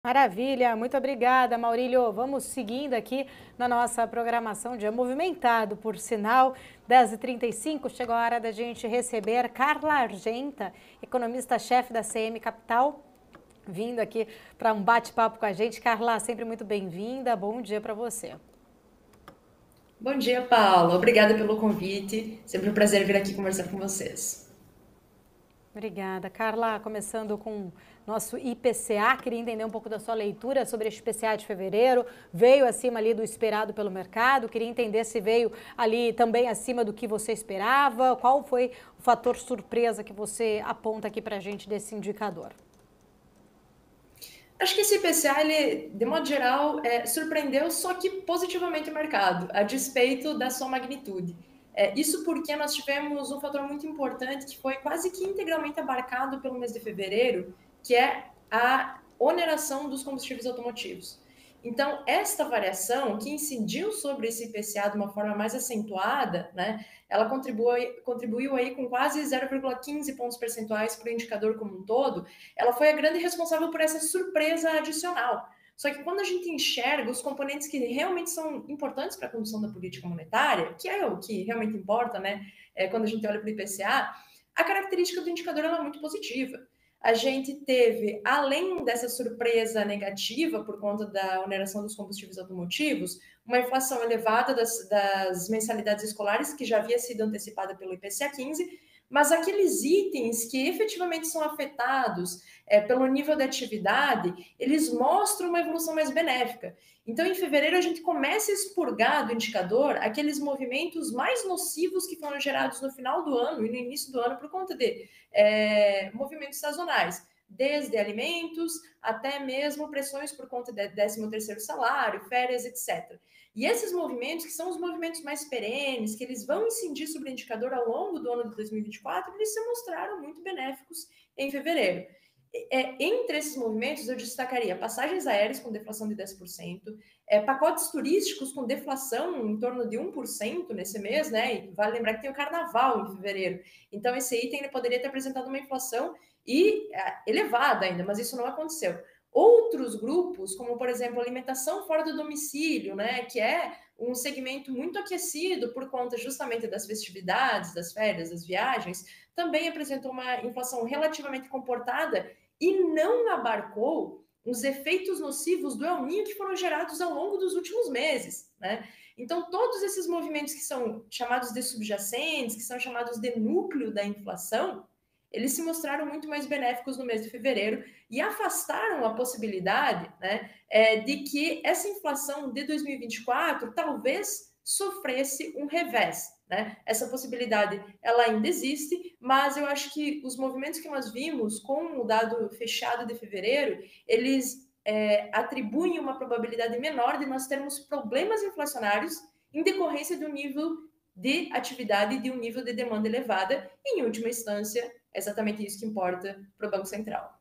Maravilha, muito obrigada, Maurílio. Vamos seguindo aqui na nossa programação, dia movimentado, por sinal, 10h35, chegou a hora da gente receber Carla Argenta, economista-chefe da CM Capital, vindo aqui para um bate-papo com a gente. Carla, sempre muito bem-vinda, bom dia para você. Bom dia, Paulo. Obrigada pelo convite. Sempre um prazer vir aqui conversar com vocês. Obrigada. Carla, começando com nosso IPCA, queria entender um pouco da sua leitura sobre esse IPCA de fevereiro. Veio acima ali do esperado pelo mercado, queria entender se veio ali também acima do que você esperava. Qual foi o fator surpresa que você aponta aqui para a gente desse indicador? Acho que esse IPCA, ele, de modo geral, surpreendeu, só que positivamente o mercado, a despeito da sua magnitude. Isso porque nós tivemos um fator muito importante que foi quase que integralmente abarcado pelo mês de fevereiro, que é a oneração dos combustíveis automotivos. Então, esta variação que incidiu sobre esse IPCA de uma forma mais acentuada, né, ela contribuiu aí com quase 0,15 pontos percentuais para o indicador como um todo. Ela foi a grande responsável por essa surpresa adicional. Só que quando a gente enxerga os componentes que realmente são importantes para a condução da política monetária, que é o que realmente importa, né, quando a gente olha para o IPCA, a característica do indicador é muito positiva. A gente teve, além dessa surpresa negativa por conta da oneração dos combustíveis automotivos, uma inflação elevada das mensalidades escolares, que já havia sido antecipada pelo IPCA 15, mas aqueles itens que efetivamente são afetados pelo nível de atividade, eles mostram uma evolução mais benéfica. Então, em fevereiro, a gente começa a expurgar do indicador aqueles movimentos mais nocivos que foram gerados no final do ano e no início do ano por conta de movimentos sazonais, desde alimentos até mesmo pressões por conta de 13º salário, férias, etc. E esses movimentos, que são os movimentos mais perenes, que eles vão incidir sobre o indicador ao longo do ano de 2024, eles se mostraram muito benéficos em fevereiro. Entre esses movimentos, eu destacaria passagens aéreas com deflação de 10%, pacotes turísticos com deflação em torno de 1% nesse mês, né? E vale lembrar que tem o carnaval em fevereiro. Então, esse item ele poderia ter apresentado uma inflação elevada ainda, mas isso não aconteceu. Outros grupos, como por exemplo alimentação fora do domicílio, né, que é um segmento muito aquecido por conta justamente das festividades, das férias, das viagens, também apresentou uma inflação relativamente comportada e não abarcou os efeitos nocivos do El Niño que foram gerados ao longo dos últimos meses, né? Então, todos esses movimentos que são chamados de subjacentes, que são chamados de núcleo da inflação, eles se mostraram muito mais benéficos no mês de fevereiro e afastaram a possibilidade, né, de que essa inflação de 2024 talvez sofresse um revés. Né? Essa possibilidade ela ainda existe, mas eu acho que os movimentos que nós vimos com o dado fechado de fevereiro, eles atribuem uma probabilidade menor de nós termos problemas inflacionários em decorrência de um nível de atividade e de um nível de demanda elevada, e, em última instância, é exatamente isso que importa para o Banco Central.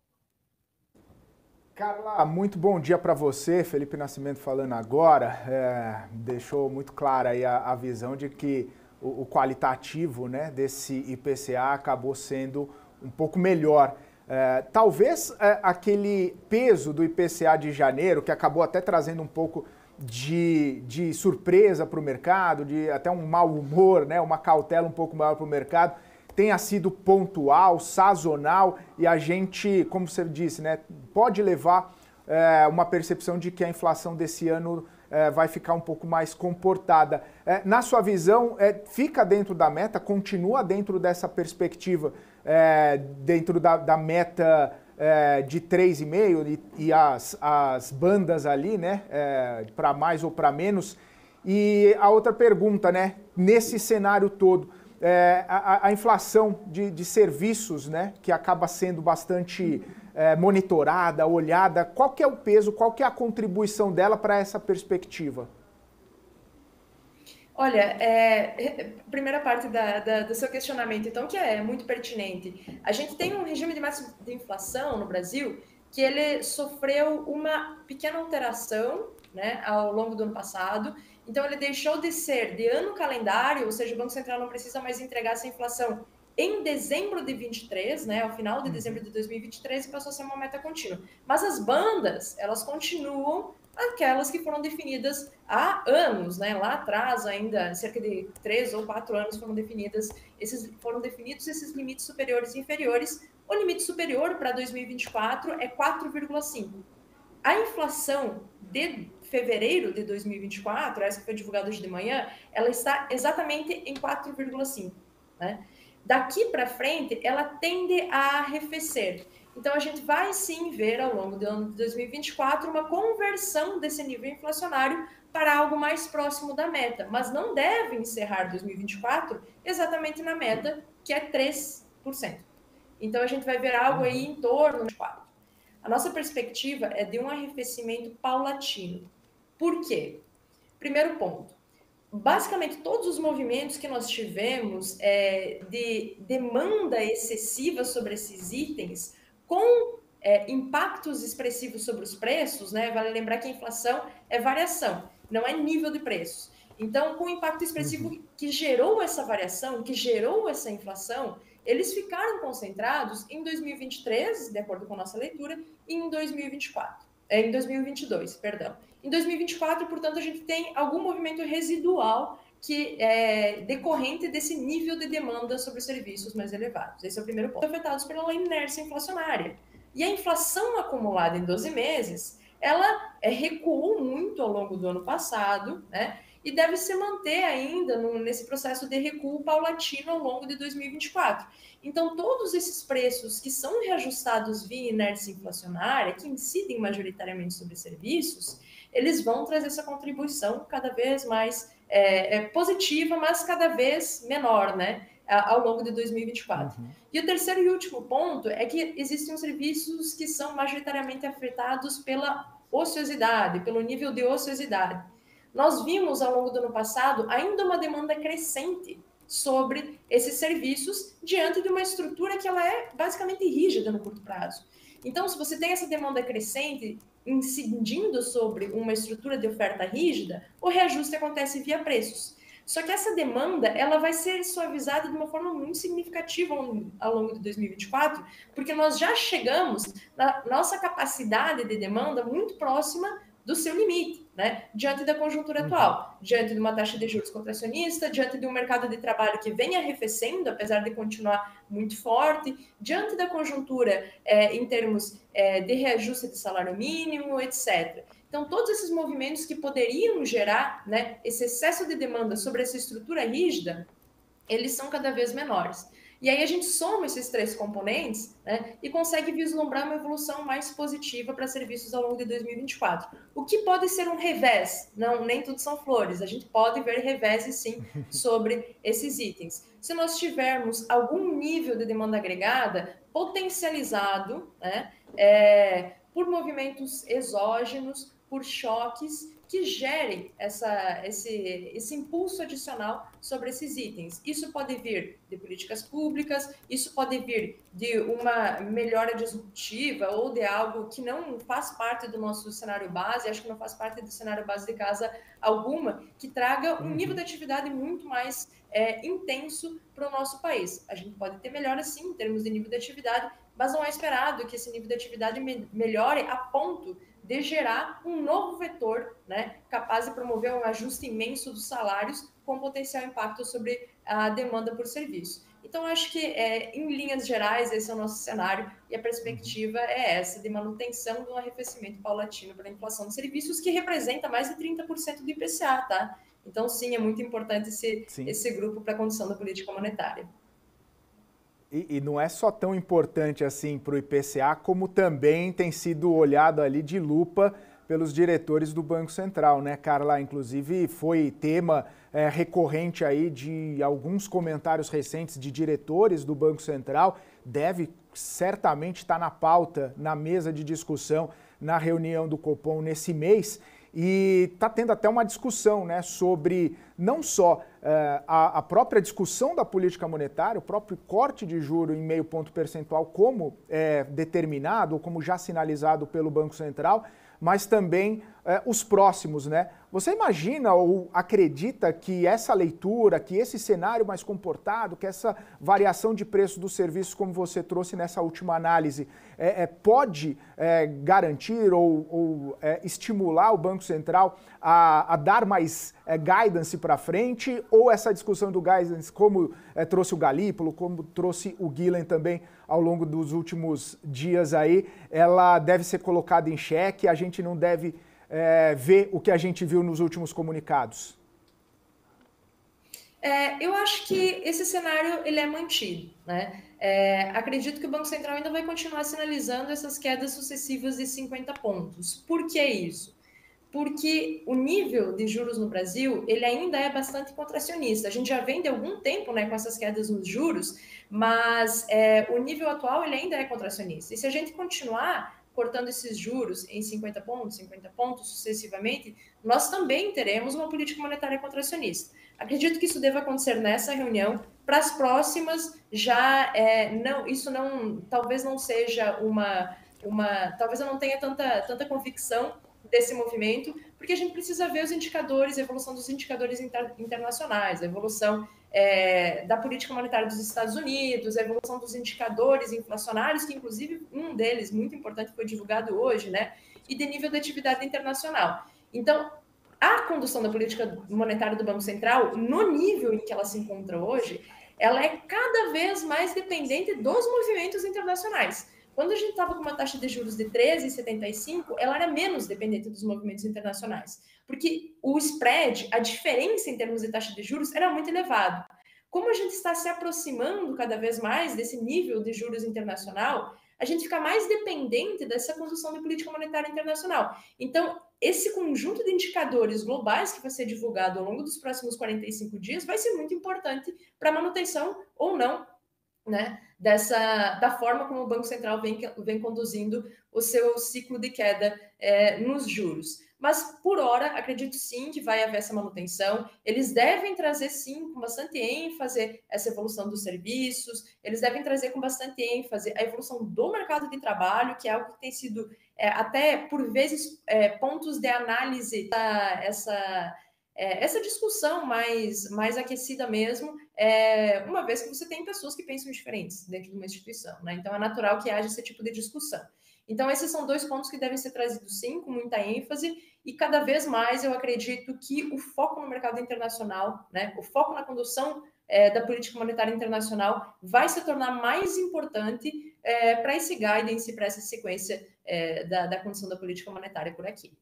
Carla, muito bom dia para você. Felipe Nascimento falando agora. Deixou muito clara aí a visão de que o qualitativo, né, desse IPCA acabou sendo um pouco melhor. Talvez aquele peso do IPCA de janeiro, que acabou até trazendo um pouco de surpresa para o mercado, de até um mau humor, né, uma cautela um pouco maior para o mercado, tenha sido pontual, sazonal, e a gente, como você disse, né, pode levar uma percepção de que a inflação desse ano vai ficar um pouco mais comportada. Na sua visão, fica dentro da meta, continua dentro dessa perspectiva, dentro da meta de 3,5 e as bandas ali, né, para mais ou para menos. E a outra pergunta, né, nesse cenário todo, a inflação de serviços, né, que acaba sendo bastante monitorada, olhada, qual que é o peso, qual que é a contribuição dela para essa perspectiva? Olha, primeira parte do seu questionamento, então, que é muito pertinente. A gente tem um regime de máximo de inflação no Brasil que ele sofreu uma pequena alteração, né, ao longo do ano passado. Então, ele deixou de ser de ano calendário, ou seja, o Banco Central não precisa mais entregar essa inflação em dezembro de 23, né, ao final de dezembro de 2023, passou a ser uma meta contínua. Mas as bandas, elas continuam aquelas que foram definidas há anos, né, lá atrás ainda, cerca de 3 ou 4 anos foram definidos esses limites superiores e inferiores. O limite superior para 2024 é 4,5. A inflação de fevereiro de 2024, essa que foi divulgada hoje de manhã, ela está exatamente em 4,5, né? Daqui para frente, ela tende a arrefecer. Então, a gente vai sim ver ao longo do ano de 2024 uma conversão desse nível inflacionário para algo mais próximo da meta, mas não deve encerrar 2024 exatamente na meta, que é 3%. Então, a gente vai ver algo aí em torno de 4%. A nossa perspectiva é de um arrefecimento paulatino. Por quê? Primeiro ponto. Basicamente, todos os movimentos que nós tivemos de demanda excessiva sobre esses itens, com impactos expressivos sobre os preços, né? Vale lembrar que a inflação é variação, não é nível de preços. Então, com o impacto expressivo que gerou essa variação, que gerou essa inflação, eles ficaram concentrados em 2023, de acordo com a nossa leitura, e em 2022, perdão. Em 2024, portanto, a gente tem algum movimento residual que é decorrente desse nível de demanda sobre os serviços mais elevados. Esse é o primeiro ponto. Afetados pela inércia inflacionária. E a inflação acumulada em 12 meses, ela recuou muito ao longo do ano passado, né? E deve se manter ainda nesse processo de recuo paulatino ao longo de 2024. Então, todos esses preços que são reajustados via inércia inflacionária, que incidem majoritariamente sobre serviços, eles vão trazer essa contribuição cada vez mais positiva, mas cada vez menor, né, ao longo de 2024. E o terceiro e último ponto é que existem serviços que são majoritariamente afetados pela ociosidade, pelo nível de ociosidade. Nós vimos ao longo do ano passado ainda uma demanda crescente sobre esses serviços diante de uma estrutura que ela é basicamente rígida no curto prazo. Então, se você tem essa demanda crescente incidindo sobre uma estrutura de oferta rígida, o reajuste acontece via preços. Só que essa demanda ela vai ser suavizada de uma forma muito significativa ao longo de 2024, porque nós já chegamos na nossa capacidade de demanda muito próxima do seu limite, né? Diante da conjuntura atual, diante de uma taxa de juros contracionista, diante de um mercado de trabalho que vem arrefecendo, apesar de continuar muito forte, diante da conjuntura em termos de reajuste de salário mínimo, etc. Então, todos esses movimentos que poderiam gerar, né, esse excesso de demanda sobre essa estrutura rígida, eles são cada vez menores. E aí a gente soma esses três componentes, né, e consegue vislumbrar uma evolução mais positiva para serviços ao longo de 2024. O que pode ser um revés? Não, nem tudo são flores. A gente pode ver reveses, sim, sobre esses itens. Se nós tivermos algum nível de demanda agregada potencializado, né, por movimentos exógenos, por choques que gerem esse impulso adicional sobre esses itens. Isso pode vir de políticas públicas, isso pode vir de uma melhora disruptiva ou de algo que não faz parte do nosso cenário base, acho que não faz parte do cenário base de casa alguma, que traga um nível de atividade muito mais intenso para o nosso país. A gente pode ter melhora sim em termos de nível de atividade, mas não é esperado que esse nível de atividade melhore a ponto de gerar um novo vetor, né, capaz de promover um ajuste imenso dos salários com potencial impacto sobre a demanda por serviço. Então, acho que, em linhas gerais, esse é o nosso cenário e a perspectiva é essa, de manutenção de um arrefecimento paulatino para a inflação de serviços, que representa mais de 30% do IPCA, tá? Então, sim, é muito importante esse grupo para a condução da política monetária. E não é só tão importante assim para o IPCA, como também tem sido olhado ali de lupa pelos diretores do Banco Central, né, Carla? Inclusive foi tema recorrente aí de alguns comentários recentes de diretores do Banco Central, deve certamente estar na pauta, na mesa de discussão, na reunião do Copom nesse mês. E está tendo até uma discussão, né, sobre não só a própria discussão da política monetária, o próprio corte de juro em meio ponto percentual como determinado, ou como já sinalizado pelo Banco Central, mas também os próximos, né? Você imagina ou acredita que essa leitura, que esse cenário mais comportado, que essa variação de preço dos serviços, como você trouxe nessa última análise, pode garantir ou estimular o Banco Central a dar mais guidance para frente? Ou essa discussão do guidance, como trouxe o Galípolo, como trouxe o Guilherme também ao longo dos últimos dias aí, ela deve ser colocada em xeque, a gente não deve ver o que a gente viu nos últimos comunicados? Eu acho que esse cenário ele é mantido, né? Acredito que o Banco Central ainda vai continuar sinalizando essas quedas sucessivas de 50 pontos. Por que isso? Porque o nível de juros no Brasil ele ainda é bastante contracionista. A gente já vem de algum tempo, né, com essas quedas nos juros, mas o nível atual ele ainda é contracionista. E se a gente continuar cortando esses juros em 50 pontos sucessivamente, nós também teremos uma política monetária contracionista. Acredito que isso deva acontecer nessa reunião. Para as próximas, já talvez não seja talvez eu não tenha tanta convicção desse movimento, porque a gente precisa ver os indicadores, a evolução dos indicadores internacionais, a evolução da política monetária dos Estados Unidos, a evolução dos indicadores inflacionários, que inclusive um deles, muito importante, foi divulgado hoje, né? E de nível de atividade internacional. Então, a condução da política monetária do Banco Central, no nível em que ela se encontra hoje, ela é cada vez mais dependente dos movimentos internacionais. Quando a gente estava com uma taxa de juros de 13,75, ela era menos dependente dos movimentos internacionais, porque o spread, a diferença em termos de taxa de juros, era muito elevado. Como a gente está se aproximando cada vez mais desse nível de juros internacional, a gente fica mais dependente dessa condução de política monetária internacional. Então, esse conjunto de indicadores globais que vai ser divulgado ao longo dos próximos 45 dias vai ser muito importante para a manutenção ou não, né, da forma como o Banco Central vem conduzindo o seu ciclo de queda nos juros. Mas, por hora, acredito sim que vai haver essa manutenção. Eles devem trazer, sim, com bastante ênfase, essa evolução dos serviços, eles devem trazer com bastante ênfase a evolução do mercado de trabalho, que é algo que tem sido, até por vezes, pontos de análise, essa discussão mais aquecida mesmo, uma vez que você tem pessoas que pensam diferentes dentro de uma instituição, né? Então é natural que haja esse tipo de discussão. Então esses são dois pontos que devem ser trazidos sim, com muita ênfase, e cada vez mais eu acredito que o foco no mercado internacional, né, o foco na condução da política monetária internacional vai se tornar mais importante para esse guidance, para essa sequência da condução da política monetária por aqui.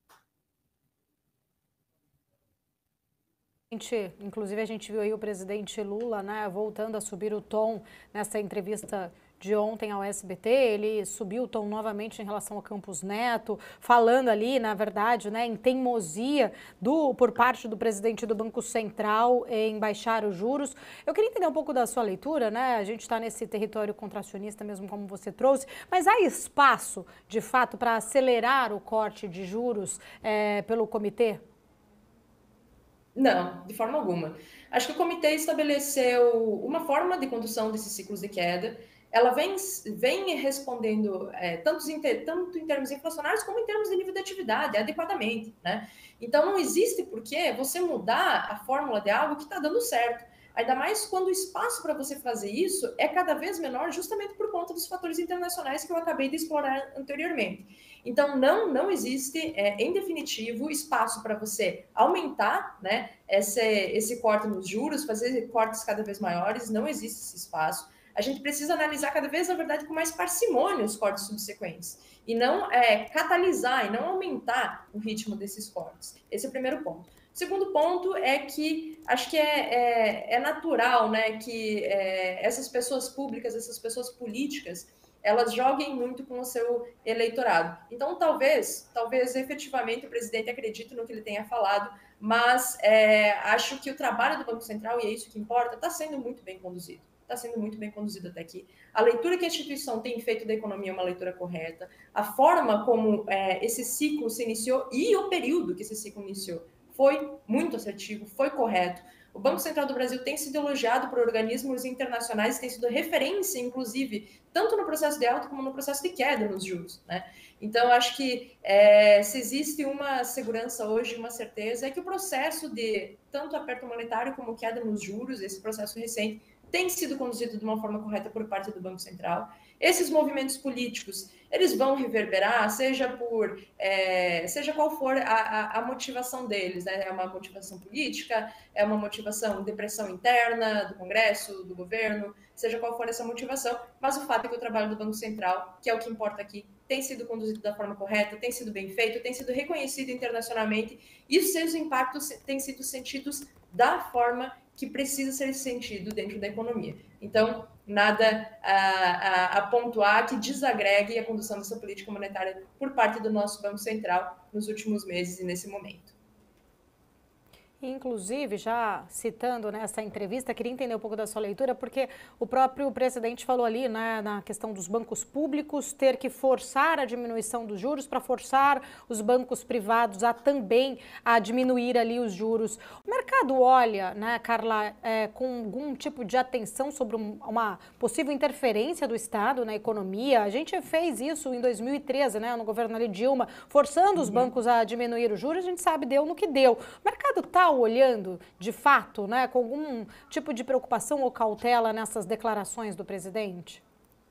Inclusive, a gente viu aí o presidente Lula, né, voltando a subir o tom nessa entrevista de ontem ao SBT. Ele subiu o tom novamente em relação ao Campos Neto, falando ali, na verdade, né, em teimosia por parte do presidente do Banco Central em baixar os juros. Eu queria entender um pouco da sua leitura, né? A gente está nesse território contracionista mesmo, como você trouxe, mas há espaço, de fato, para acelerar o corte de juros pelo comitê? Não, de forma alguma. Acho que o comitê estabeleceu uma forma de condução desses ciclos de queda. Ela vem respondendo tanto em termos inflacionários como em termos de nível de atividade, adequadamente, né? Então, não existe por que você mudar a fórmula de algo que está dando certo. Ainda mais quando o espaço para você fazer isso é cada vez menor, justamente por conta dos fatores internacionais que eu acabei de explorar anteriormente. Então, não existe, em definitivo, espaço para você aumentar, né, esse corte nos juros, fazer cortes cada vez maiores, não existe esse espaço. A gente precisa analisar cada vez, na verdade, com mais parcimônia os cortes subsequentes, e não catalisar, e não aumentar o ritmo desses cortes. Esse é o primeiro ponto. O segundo ponto é que acho que é natural, né, que essas pessoas públicas, essas pessoas políticas, elas joguem muito com o seu eleitorado. Então, talvez efetivamente o presidente acredite no que ele tenha falado, mas acho que o trabalho do Banco Central, e é isso que importa, está sendo muito bem conduzido. Está sendo muito bem conduzido até aqui. A leitura que a instituição tem feito da economia é uma leitura correta. A forma como esse ciclo se iniciou e o período que esse ciclo iniciou foi muito assertivo, foi correto. O Banco Central do Brasil tem sido elogiado por organismos internacionais, tem sido referência, inclusive, tanto no processo de alta como no processo de queda nos juros, né? Então, acho que se existe uma segurança hoje, uma certeza, é que o processo de tanto aperto monetário como queda nos juros, esse processo recente, tem sido conduzido de uma forma correta por parte do Banco Central. Esses movimentos políticos, eles vão reverberar, seja qual for a motivação deles, né? É uma motivação política, é uma motivação de pressão interna do Congresso, do governo, seja qual for essa motivação, mas o fato é que o trabalho do Banco Central, que é o que importa aqui, tem sido conduzido da forma correta, tem sido bem feito, tem sido reconhecido internacionalmente, e os seus impactos têm sido sentidos da forma que precisa ser sentido dentro da economia. Então, nada a pontuar que desagregue a condução dessa política monetária por parte do nosso Banco Central nos últimos meses e nesse momento. Inclusive, já citando nessa entrevista, queria entender um pouco da sua leitura, porque o próprio presidente falou ali, né, na questão dos bancos públicos ter que forçar a diminuição dos juros para forçar os bancos privados a também diminuir ali os juros. O mercado olha, né, Carla, com algum tipo de atenção sobre uma possível interferência do Estado na economia. A gente fez isso em 2013, né, no governo ali Dilma, forçando os bancos a diminuir os juros, a gente sabe, deu no que deu. O mercado está olhando, de fato, né, com algum tipo de preocupação ou cautela nessas declarações do presidente?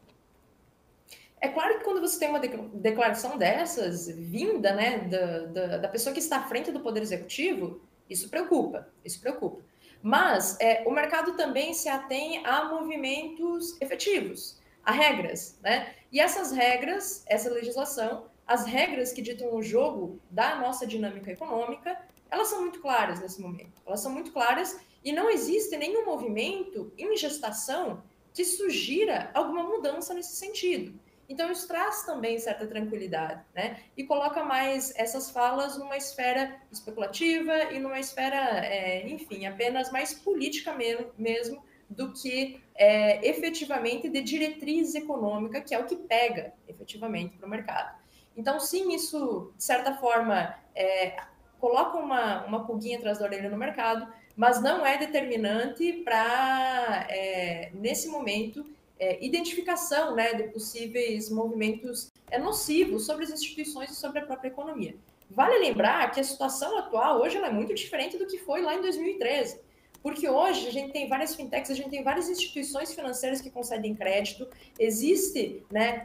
É claro que quando você tem uma declaração dessas, vinda, né, da pessoa que está à frente do Poder Executivo, isso preocupa, isso preocupa. Mas o mercado também se atém a movimentos efetivos, a regras, né? E essas regras, essa legislação, as regras que ditam o jogo da nossa dinâmica econômica, elas são muito claras nesse momento. Elas são muito claras e não existe nenhum movimento em gestação que sugira alguma mudança nesse sentido. Então, isso traz também certa tranquilidade, né? E coloca mais essas falas numa esfera especulativa e numa esfera, enfim, apenas mais política mesmo do que efetivamente de diretriz econômica, que é o que pega efetivamente para o mercado. Então, sim, isso, de certa forma, coloca uma pulguinha atrás da orelha no mercado, mas não é determinante para, nesse momento, identificação, né, de possíveis movimentos nocivos sobre as instituições e sobre a própria economia. Vale lembrar que a situação atual hoje ela é muito diferente do que foi lá em 2013. Porque hoje a gente tem várias fintechs, a gente tem várias instituições financeiras que concedem crédito, existe, né,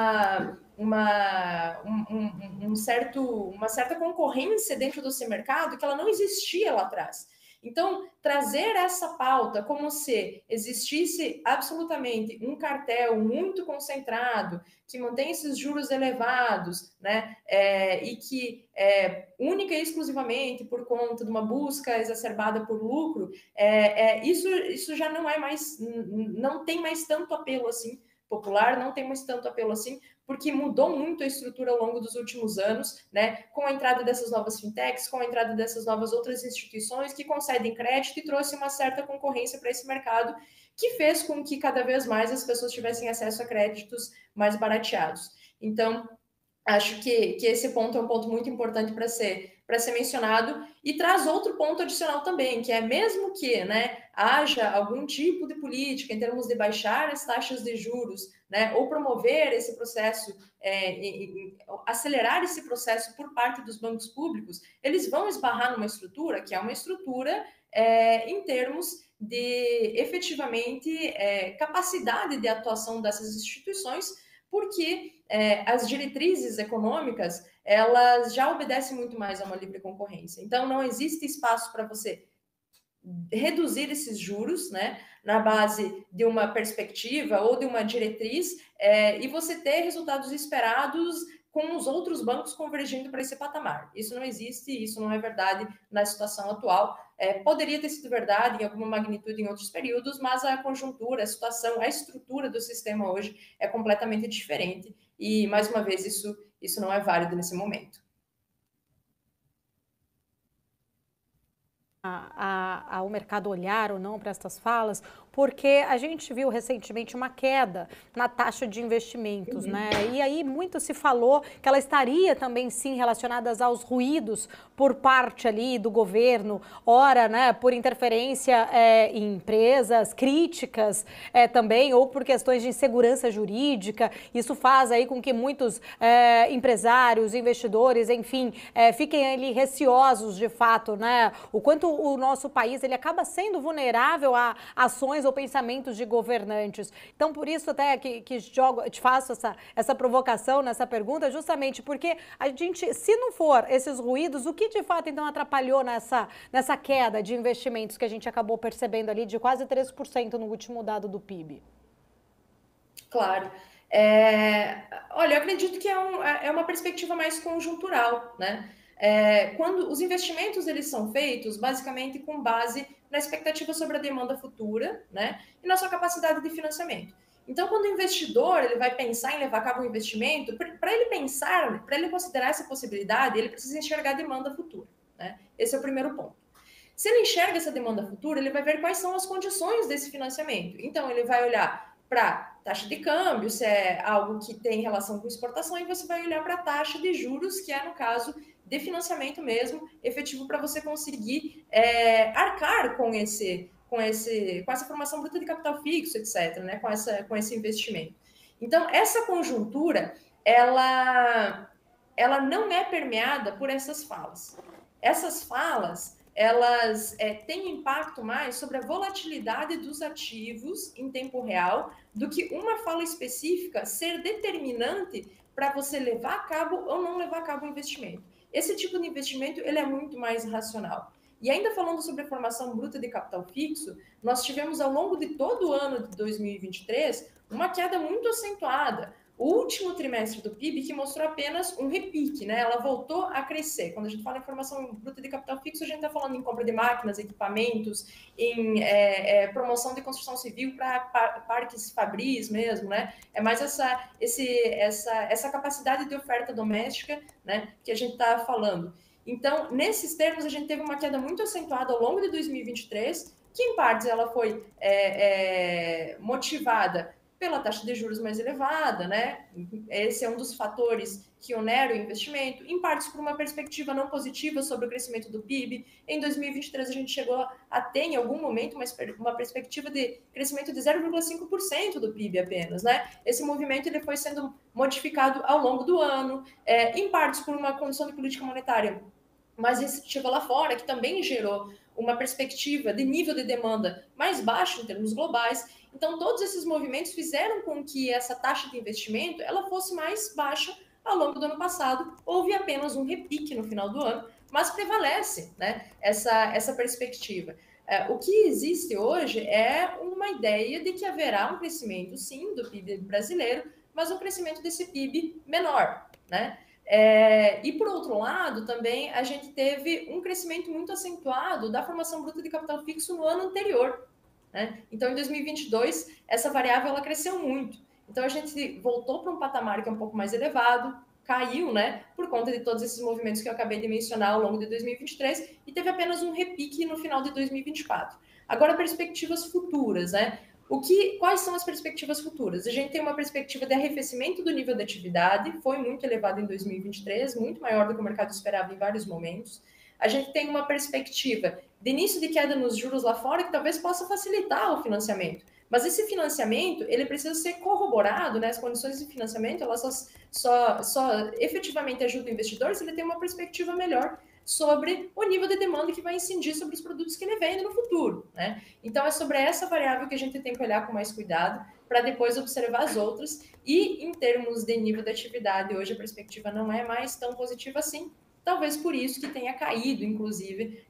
uma certa concorrência dentro do seu mercado que ela não existia lá atrás. Então, trazer essa pauta como se existisse absolutamente um cartel muito concentrado, que mantém esses juros elevados, né, e que única e exclusivamente por conta de uma busca exacerbada por lucro, isso já não é mais, não tem mais tanto apelo assim popular, não tem mais tanto apelo assim, porque mudou muito a estrutura ao longo dos últimos anos, né, com a entrada dessas novas fintechs, com a entrada dessas novas outras instituições que concedem crédito e trouxe uma certa concorrência para esse mercado, que fez com que cada vez mais as pessoas tivessem acesso a créditos mais barateados. Então, acho que esse ponto é um ponto muito importante para ser mencionado e traz outro ponto adicional também, que é mesmo que, né, haja algum tipo de política em termos de baixar as taxas de juros, né, ou promover esse processo, acelerar esse processo por parte dos bancos públicos, eles vão esbarrar numa estrutura que é uma estrutura em termos de efetivamente capacidade de atuação dessas instituições, porque as diretrizes econômicas, elas já obedecem muito mais a uma livre concorrência. Então, não existe espaço para você reduzir esses juros, né, na base de uma perspectiva ou de uma diretriz, e você ter resultados esperados com os outros bancos convergindo para esse patamar. Isso não existe, isso não é verdade na situação atual. Poderia ter sido verdade em alguma magnitude em outros períodos, mas a conjuntura, a situação, a estrutura do sistema hoje é completamente diferente. E, mais uma vez, isso não é válido nesse momento. Ao mercado olhar ou não para estas falas, porque a gente viu recentemente uma queda na taxa de investimentos, né? E aí muito se falou que ela estaria também sim relacionada aos ruídos por parte ali do governo, ora, né, por interferência em empresas, críticas também, ou por questões de insegurança jurídica. Isso faz aí com que muitos empresários, investidores, enfim, fiquem ali receosos de fato, né? O quanto o nosso país ele acaba sendo vulnerável a ações ou pensamentos de governantes. Então, por isso até que te faço essa provocação nessa pergunta, justamente porque a gente, se não for esses ruídos, o que de fato então atrapalhou nessa queda de investimentos que a gente acabou percebendo ali de quase 3% no último dado do PIB? Claro. Olha, eu acredito que é uma perspectiva mais conjuntural, né? Quando os investimentos eles são feitos basicamente com base na expectativa sobre a demanda futura, né? E na sua capacidade de financiamento. Então, quando o investidor ele vai pensar em levar a cabo um investimento, para ele considerar essa possibilidade, ele precisa enxergar a demanda futura, né? Esse é o primeiro ponto. Se ele enxerga essa demanda futura, ele vai ver quais são as condições desse financiamento. Então, ele vai olhar para taxa de câmbio, se é algo que tem relação com exportação, e você vai olhar para a taxa de juros, que é, no caso, de financiamento mesmo, efetivo para você conseguir arcar com essa formação bruta de capital fixo, etc., né, com esse investimento. Então, essa conjuntura, ela não é permeada por essas falas. Essas falas elas têm impacto mais sobre a volatilidade dos ativos em tempo real do que uma fala específica ser determinante para você levar a cabo ou não levar a cabo o investimento. Esse tipo de investimento ele é muito mais racional. E ainda falando sobre a formação bruta de capital fixo, nós tivemos ao longo de todo o ano de 2023 uma queda muito acentuada. O último trimestre do PIB que mostrou apenas um repique, né? Ela voltou a crescer. Quando a gente fala em formação bruta de capital fixo, a gente está falando em compra de máquinas, equipamentos, em promoção de construção civil para parques fabris mesmo, né? É mais essa capacidade de oferta doméstica, né, que a gente está falando. Então, nesses termos, a gente teve uma queda muito acentuada ao longo de 2023, que em partes ela foi motivada pela taxa de juros mais elevada, né? Esse é um dos fatores que onera o investimento, em partes por uma perspectiva não positiva sobre o crescimento do PIB. Em 2023, a gente chegou a ter, em algum momento, uma perspectiva de crescimento de 0,5% do PIB apenas, né? Esse movimento ele foi sendo modificado ao longo do ano, em partes por uma condição de política monetária mais restritiva lá fora, que também gerou uma perspectiva de nível de demanda mais baixo em termos globais. Então, todos esses movimentos fizeram com que essa taxa de investimento ela fosse mais baixa ao longo do ano passado. Houve apenas um repique no final do ano, mas prevalece, né, essa perspectiva. O que existe hoje é uma ideia de que haverá um crescimento, sim, do PIB brasileiro, mas um crescimento desse PIB menor, né? E, por outro lado, também a gente teve um crescimento muito acentuado da formação bruta de capital fixo no ano anterior, né? Então, em 2022, essa variável ela cresceu muito. Então, a gente voltou para um patamar que é um pouco mais elevado, caiu, né, por conta de todos esses movimentos que eu acabei de mencionar ao longo de 2023 e teve apenas um repique no final de 2024. Agora, perspectivas futuras, né? Quais são as perspectivas futuras? A gente tem uma perspectiva de arrefecimento do nível de atividade, foi muito elevado em 2023, muito maior do que o mercado esperava em vários momentos. A gente tem uma perspectiva de início de queda nos juros lá fora, que talvez possa facilitar o financiamento. Mas esse financiamento, ele precisa ser corroborado, né? As condições de financiamento, elas só efetivamente ajudam o investidor se ele tem uma perspectiva melhor sobre o nível de demanda que vai incidir sobre os produtos que ele vende no futuro, né? Então, é sobre essa variável que a gente tem que olhar com mais cuidado para depois observar as outras. E, em termos de nível de atividade, hoje a perspectiva não é mais tão positiva assim. Talvez por isso que tenha caído, inclusive,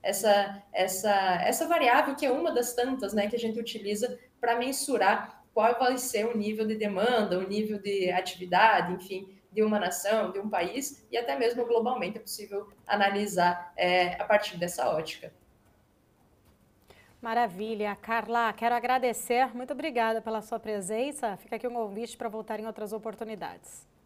essa variável, que é uma das tantas, né, que a gente utiliza para mensurar qual vai ser o nível de demanda, o nível de atividade, enfim, de uma nação, de um país, e até mesmo globalmente é possível analisar a partir dessa ótica. Maravilha. Carla, quero agradecer. Muito obrigada pela sua presença. Fica aqui um convite para voltar em outras oportunidades.